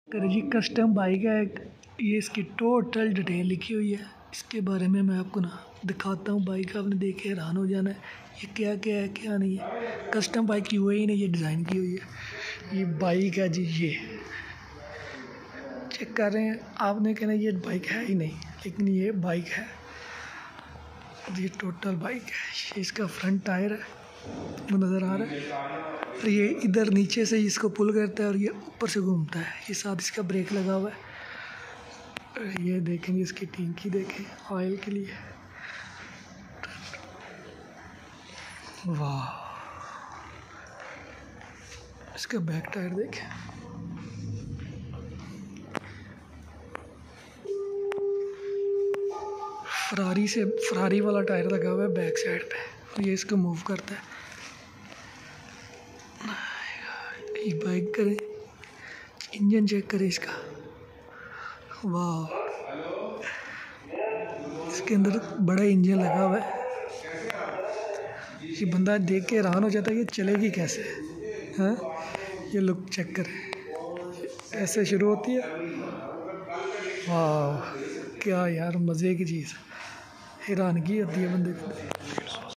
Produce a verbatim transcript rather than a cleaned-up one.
कर जी custom bike है एक, ये इसकी टोटल डिटेल लिखी हुई है। इसके बारे में मैं आपको ना दिखाता हूँ। बाइक आपने देख के हैरान हो जाना है, ये क्या क्या है क्या नहीं है। Custom bike U A E ने ये डिज़ाइन की हुई है। ये बाइक है जी, ये चेक कर रहे हैं। आपने कहना ये बाइक है ही नहीं, लेकिन ये बाइक है। ये टोटल बाइक है। ये इसका फ्रंट टायर है, वो नज़र आ रहा है। और ये इधर नीचे से इसको पुल करता है और ये ऊपर से घूमता है। ये साथ इसका ब्रेक लगा हुआ है। ये देखेंगे इसकी टंकी, देखें ऑयल के लिए। वाह, इसका बैक टायर देखें। फरारी से फरारी वाला टायर लगा हुआ है बैक साइड पे, और ये इसको मूव करता है। ये बाइक करें, इंजन चेक करें इसका। वाह, इसके अंदर बड़ा इंजन लगा हुआ है। ये बंदा देख के हैरान हो जाता है कि चलेगी कैसे। हाँ, ये लुक चेक करें, ऐसे शुरू होती है। वाह क्या यार, मज़े की चीज़, हैरानगी होती है बंदे को।